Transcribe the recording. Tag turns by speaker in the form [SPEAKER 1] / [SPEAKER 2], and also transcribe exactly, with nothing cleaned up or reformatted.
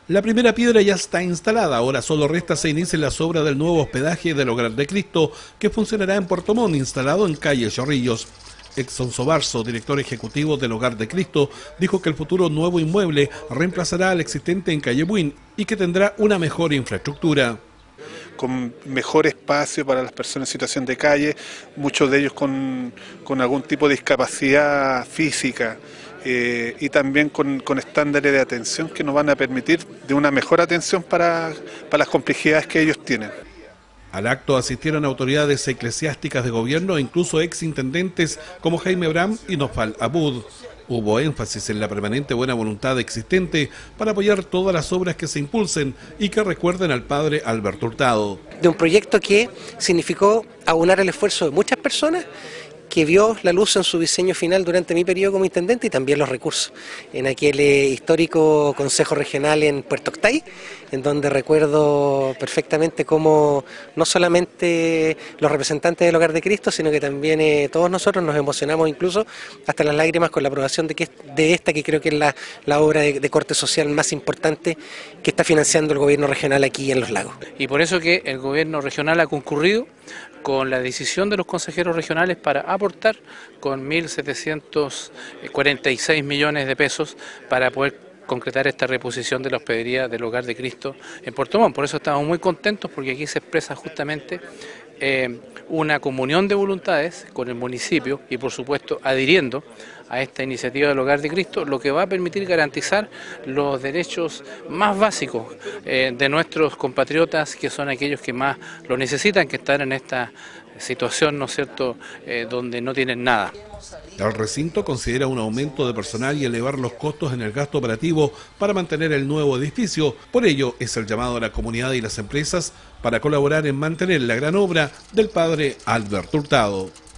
[SPEAKER 1] La primera piedra ya está instalada, ahora solo resta se inicien las obras del nuevo hospedaje del Hogar de Cristo, que funcionará en Puerto Montt, instalado en calle Chorrillos. Exxon Sobarzo, director ejecutivo del Hogar de Cristo, dijo que el futuro nuevo inmueble reemplazará al existente en calle Buin y que tendrá una mejor infraestructura.
[SPEAKER 2] Con mejor espacio para las personas en situación de calle, muchos de ellos con, con algún tipo de discapacidad física. Eh, y también con, con estándares de atención que nos van a permitir de una mejor atención para, para las complejidades que ellos tienen.
[SPEAKER 1] Al acto asistieron autoridades eclesiásticas de gobierno e incluso exintendentes como Jaime Bram y Nofal Abud. Hubo énfasis en la permanente buena voluntad existente para apoyar todas las obras que se impulsen y que recuerden al padre Alberto Hurtado.
[SPEAKER 3] De un proyecto que significó aunar el esfuerzo de muchas personas, que vio la luz en su diseño final durante mi periodo como intendente y también los recursos. En aquel eh, histórico Consejo Regional en Puerto Octay, en donde recuerdo perfectamente cómo no solamente los representantes del Hogar de Cristo, sino que también eh, todos nosotros nos emocionamos incluso hasta las lágrimas con la aprobación de, que, de esta, que creo que es la, la obra de, de corte social más importante que está financiando el gobierno regional aquí en Los Lagos.
[SPEAKER 4] Y por eso que el gobierno regional ha concurrido con la decisión de los consejeros regionales para aportar con mil setecientos cuarenta y seis millones de pesos para poder concretar esta reposición de la hospedería del Hogar de Cristo en Puerto Montt. Por eso estamos muy contentos, porque aquí se expresa justamente eh, una comunión de voluntades con el municipio y por supuesto adhiriendo a esta iniciativa del Hogar de Cristo, lo que va a permitir garantizar los derechos más básicos eh, de nuestros compatriotas, que son aquellos que más lo necesitan, que están en esta situación, ¿no es cierto?, eh, donde no tienen nada.
[SPEAKER 1] El recinto considera un aumento de personal y elevar los costos en el gasto operativo para mantener el nuevo edificio. Por ello, es el llamado a la comunidad y las empresas para colaborar en mantener la gran obra del padre Alberto Hurtado.